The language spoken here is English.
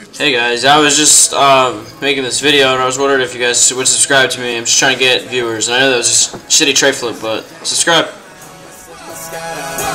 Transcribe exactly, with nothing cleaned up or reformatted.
Hey guys, I was just um, making this video and I was wondering if you guys would subscribe to me. I'm just trying to get viewers, and I know that was just shitty tray flip, but subscribe.